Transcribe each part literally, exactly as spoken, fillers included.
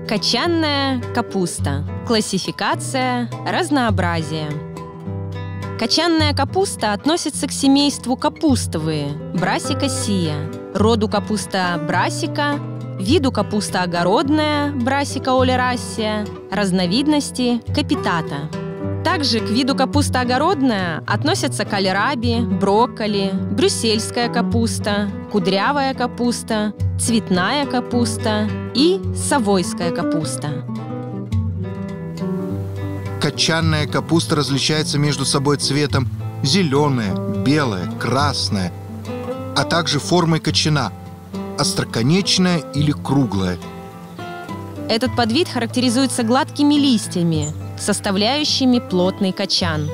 Кочанная капуста. Классификация, разнообразие. Кочанная капуста относится к семейству капустовые Brassicaceae, роду капуста Brassica, виду капуста огородная Brassica oleracea, разновидности Capitata. Также к виду капуста огородная относятся кальраби, брокколи, брюссельская капуста, кудрявая капуста, цветная капуста и совойская капуста. Кочанная капуста различается между собой цветом зеленая, белая, красная, а также формой кочана – остроконечная или круглая. Этот подвид характеризуется гладкими листьями, составляющими плотный кочан.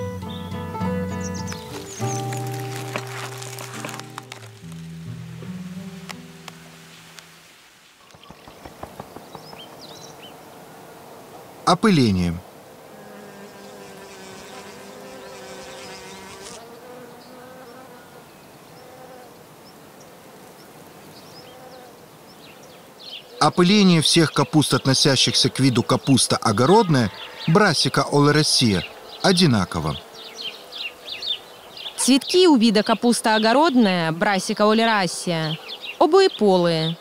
Опыление. Опыление всех капуст, относящихся к виду капуста огородная, Brassica oleracea, одинаково. Цветки у вида капуста огородная Brassica oleracea обоеполые,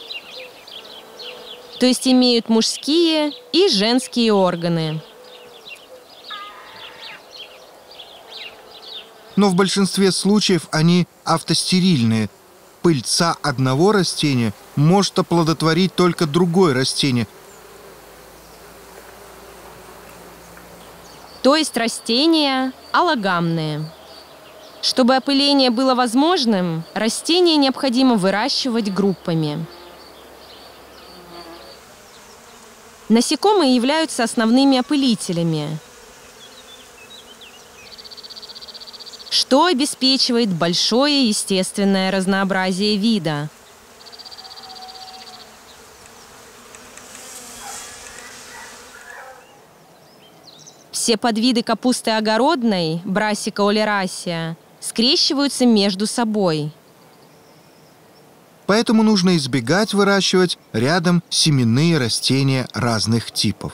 то есть имеют мужские и женские органы. Но в большинстве случаев они автостерильные. Пыльца одного растения может оплодотворить только другое растение. То есть растения аллогамные. Чтобы опыление было возможным, растения необходимо выращивать группами. Насекомые являются основными опылителями, что обеспечивает большое естественное разнообразие вида. Все подвиды капусты огородной Brassica oleracea скрещиваются между собой. Поэтому нужно избегать выращивать рядом семенные растения разных типов.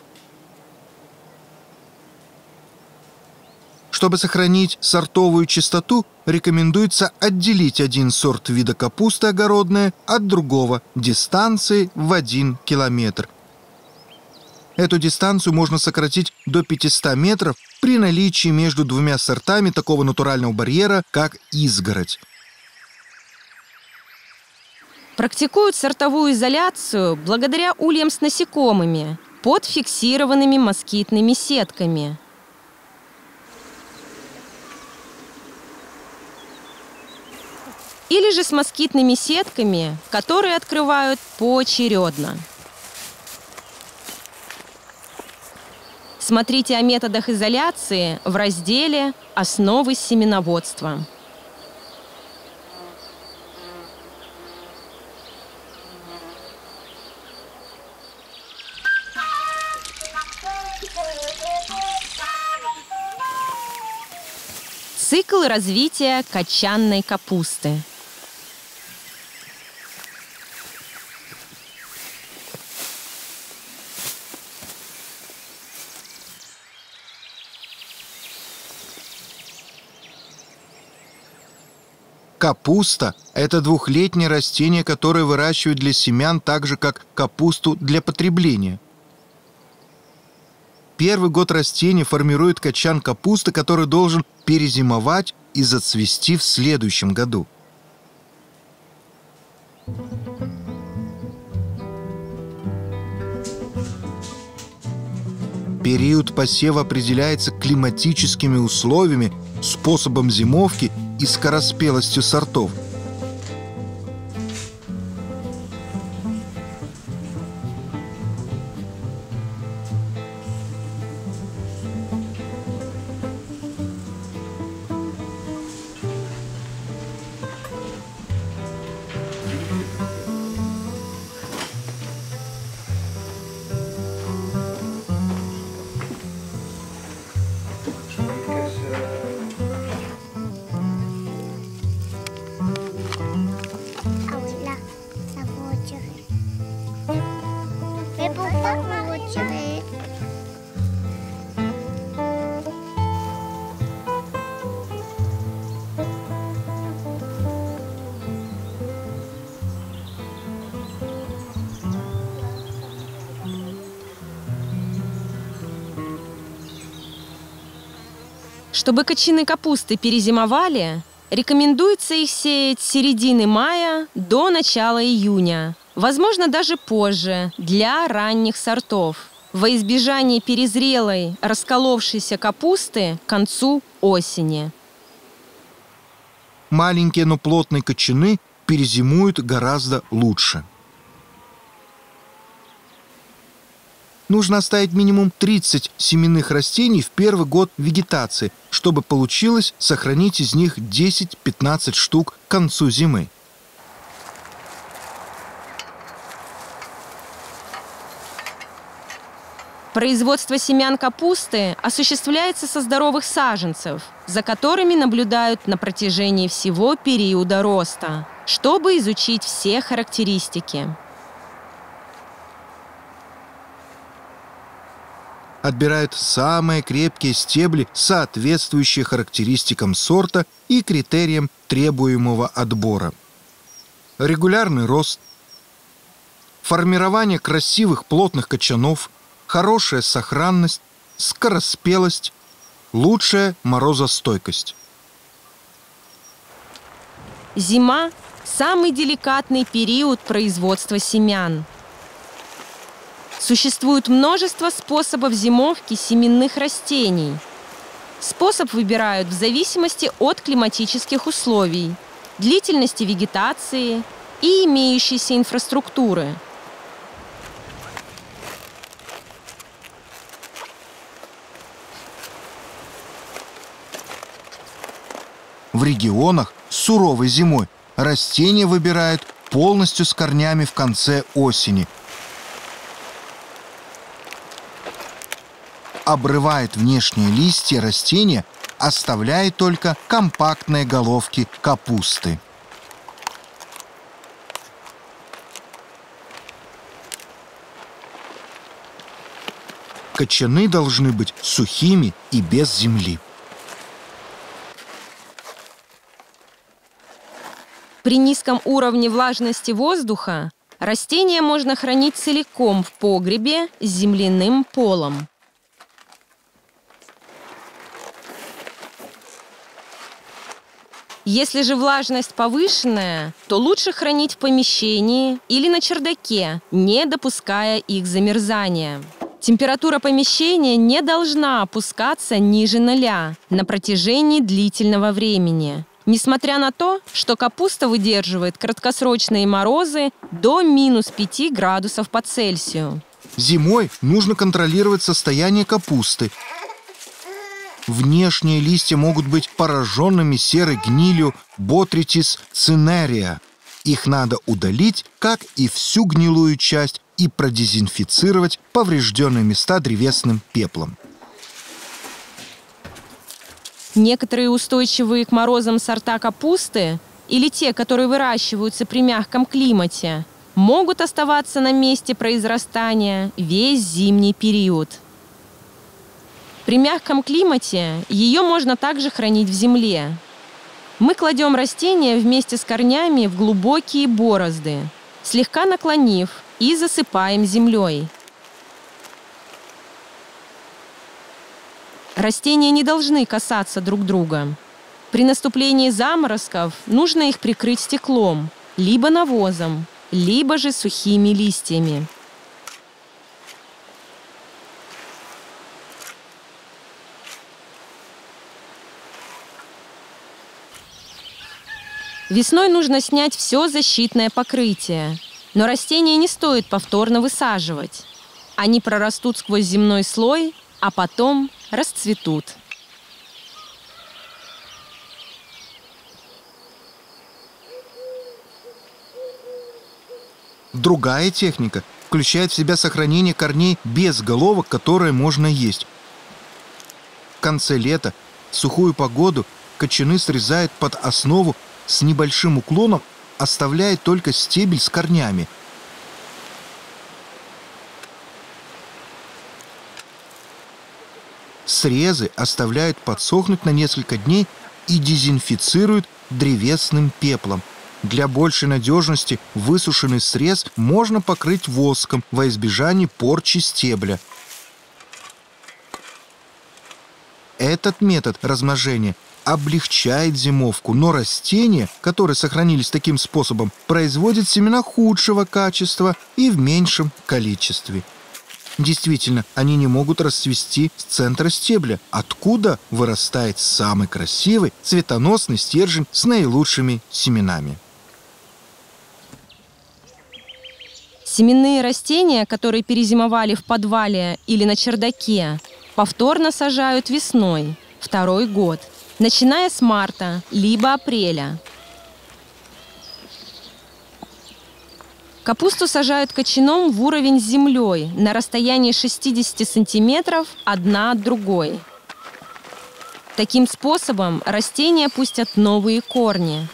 Чтобы сохранить сортовую чистоту, рекомендуется отделить один сорт вида капусты огородная от другого дистанцией в один километр. Эту дистанцию можно сократить до пятисот метров при наличии между двумя сортами такого натурального барьера, как изгородь. Практикуют сортовую изоляцию благодаря ульям с насекомыми под фиксированными москитными сетками. Или же с москитными сетками, которые открывают поочередно. Смотрите о методах изоляции в разделе «Основы семеноводства». Цикл развития кочанной капусты. Капуста – это двухлетнее растение, которое выращивают для семян так же, как капусту для потребления. Первый год растения формирует кочан капусты, который должен перезимовать и зацвести в следующем году. Период посева определяется климатическими условиями, способом зимовки и скороспелостью сортов. Чтобы кочаны капусты перезимовали, рекомендуется их сеять с середины мая до начала июня, возможно, даже позже, для ранних сортов, во избежание перезрелой, расколовшейся капусты к концу осени. Маленькие, но плотные кочаны перезимуют гораздо лучше. Нужно оставить минимум тридцать семенных растений в первый год вегетации, чтобы получилось сохранить из них десять-пятнадцать штук к концу зимы. Производство семян капусты осуществляется со здоровых саженцев, за которыми наблюдают на протяжении всего периода роста, чтобы изучить все характеристики. Отбирают самые крепкие стебли, соответствующие характеристикам сорта и критериям требуемого отбора. Регулярный рост, формирование красивых плотных кочанов, хорошая сохранность, скороспелость, лучшая морозостойкость. Зима – самый деликатный период производства семян. Существует множество способов зимовки семенных растений. Способ выбирают в зависимости от климатических условий, длительности вегетации и имеющейся инфраструктуры. В регионах с суровой зимой растения выбирают полностью с корнями в конце осени. Обрывает внешние листья растения, оставляя только компактные головки капусты. Кочаны должны быть сухими и без земли. При низком уровне влажности воздуха растения можно хранить целиком в погребе с земляным полом. Если же влажность повышенная, то лучше хранить в помещении или на чердаке, не допуская их замерзания. Температура помещения не должна опускаться ниже ноля на протяжении длительного времени, несмотря на то, что капуста выдерживает краткосрочные морозы до минус пяти градусов по Цельсию. Зимой нужно контролировать состояние капусты. Внешние листья могут быть пораженными серой гнилью Botrytis cinerea. Их надо удалить, как и всю гнилую часть, и продезинфицировать поврежденные места древесным пеплом. Некоторые устойчивые к морозам сорта капусты или те, которые выращиваются при мягком климате, могут оставаться на месте произрастания весь зимний период. При мягком климате ее можно также хранить в земле. Мы кладем растения вместе с корнями в глубокие борозды, слегка наклонив, и засыпаем землей. Растения не должны касаться друг друга. При наступлении заморозков нужно их прикрыть стеклом, либо навозом, либо же сухими листьями. Весной нужно снять все защитное покрытие, но растения не стоит повторно высаживать. Они прорастут сквозь земной слой, а потом расцветут. Другая техника включает в себя сохранение корней без головок, которые можно есть. В конце лета, в сухую погоду, кочаны срезают под основу с небольшим уклоном, оставляя только стебель с корнями. Срезы оставляют подсохнуть на несколько дней и дезинфицируют древесным пеплом. Для большей надежности высушенный срез можно покрыть воском во избежание порчи стебля. Этот метод размножения облегчает зимовку, но растения, которые сохранились таким способом, производят семена худшего качества и в меньшем количестве. Действительно, они не могут расцвести с центра стебля, откуда вырастает самый красивый цветоносный стержень с наилучшими семенами. Семенные растения, которые перезимовали в подвале или на чердаке, повторно сажают весной, второй год, начиная с марта либо апреля. Капусту сажают кочаном в уровень с землей на расстоянии шестидесяти сантиметров одна от другой. Таким способом растения пустят новые корни.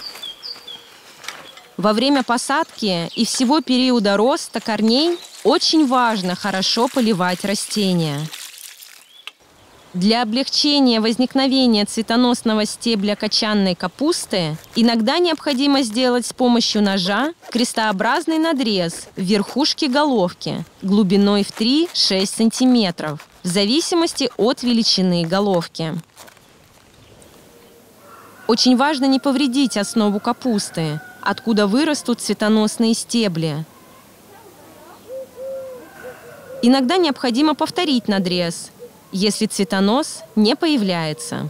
Во время посадки и всего периода роста корней очень важно хорошо поливать растения. Для облегчения возникновения цветоносного стебля кочанной капусты иногда необходимо сделать с помощью ножа крестообразный надрез в верхушке головки глубиной в три-шесть сантиметров, в зависимости от величины головки. Очень важно не повредить основу капусты, откуда вырастут цветоносные стебли. Иногда необходимо повторить надрез, если цветонос не появляется.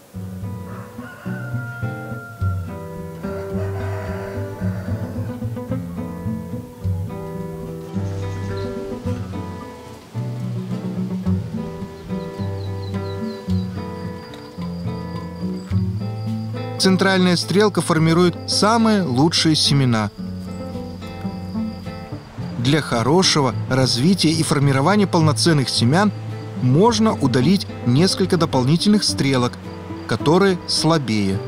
Центральная стрелка формирует самые лучшие семена. Для хорошего развития и формирования полноценных семян можно удалить несколько дополнительных стрелок, которые слабее.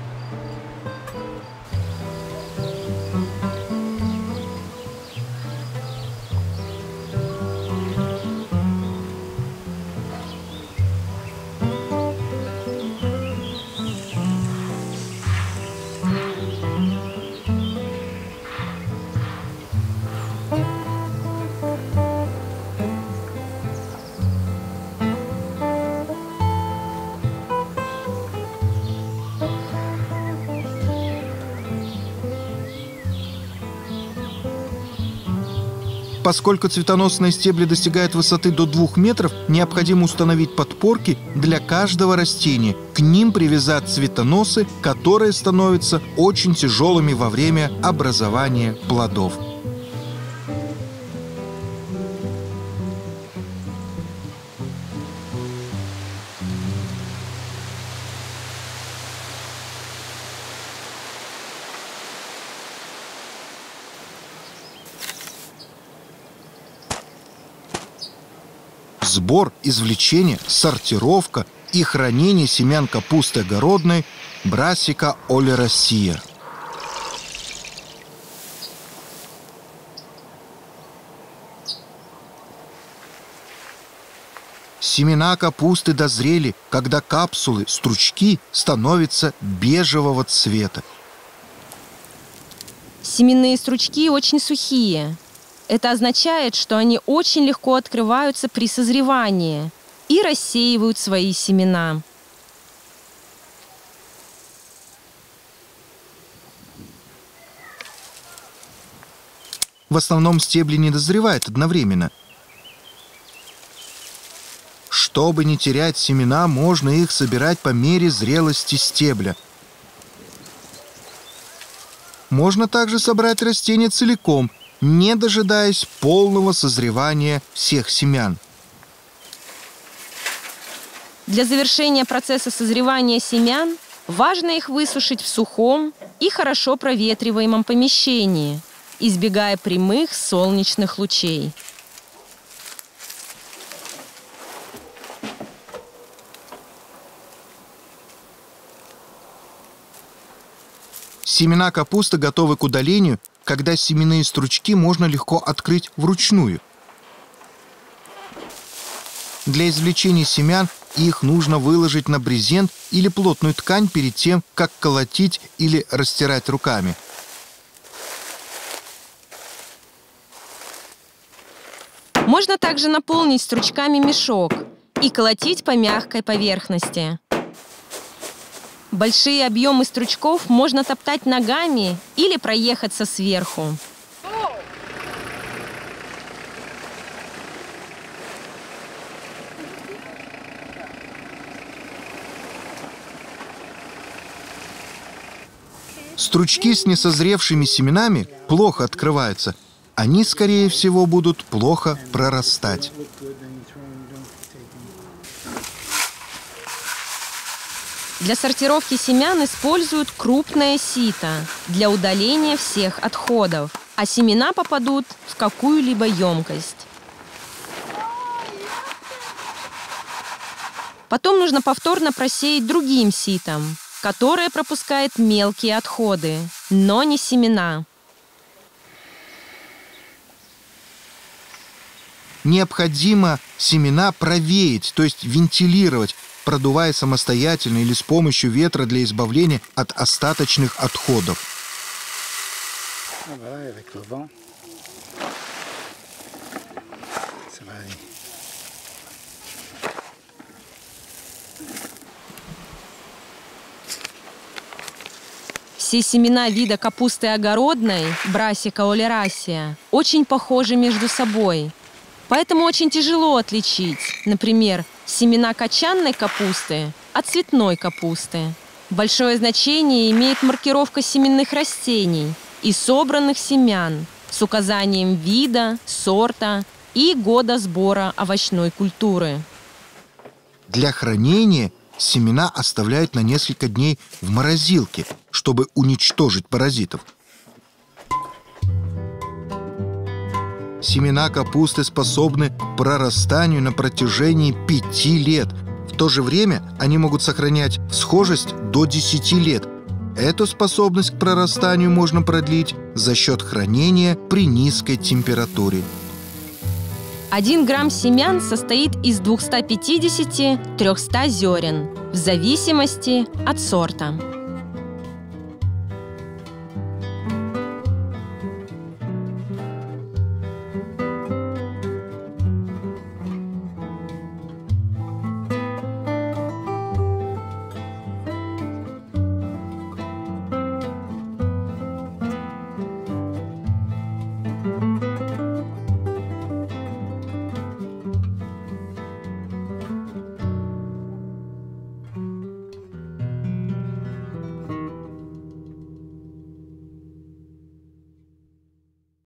Поскольку цветоносные стебли достигают высоты до двух метров, необходимо установить подпорки для каждого растения. К ним привязать цветоносы, которые становятся очень тяжелыми во время образования плодов. Сбор, извлечение, сортировка и хранение семян капусты огородной Brassica oleracea. Семена капусты дозрели, когда капсулы, стручки становятся бежевого цвета. Семенные стручки очень сухие. Это означает, что они очень легко открываются при созревании и рассеивают свои семена. В основном стебли не дозревают одновременно. Чтобы не терять семена, можно их собирать по мере зрелости стебля. Можно также собрать растение целиком, не дожидаясь полного созревания всех семян. Для завершения процесса созревания семян важно их высушить в сухом и хорошо проветриваемом помещении, избегая прямых солнечных лучей. Семена капусты готовы к удалению, когда семенные стручки можно легко открыть вручную. Для извлечения семян их нужно выложить на брезент или плотную ткань перед тем, как колотить или растирать руками. Можно также наполнить стручками мешок и колотить по мягкой поверхности. Большие объемы стручков можно топтать ногами или проехаться сверху. Стручки с несозревшими семенами плохо открываются. Они, скорее всего, будут плохо прорастать. Для сортировки семян используют крупное сито для удаления всех отходов, а семена попадут в какую-либо емкость. Потом нужно повторно просеять другим ситом, которое пропускает мелкие отходы, но не семена. Необходимо семена провеять, то есть вентилировать, продувая самостоятельно или с помощью ветра для избавления от остаточных отходов. Все семена вида капусты огородной, Brassica oleracea, очень похожи между собой. Поэтому очень тяжело отличить, например, семена кочанной капусты от цветной капусты. Большое значение имеет маркировка семенных растений и собранных семян с указанием вида, сорта и года сбора овощной культуры. Для хранения семена оставляют на несколько дней в морозилке, чтобы уничтожить паразитов. Семена капусты способны к прорастанию на протяжении пяти лет. В то же время они могут сохранять схожесть до десяти лет. Эту способность к прорастанию можно продлить за счет хранения при низкой температуре. Один грамм семян состоит из двухсот пятидесяти — трёхсот зерен, в зависимости от сорта.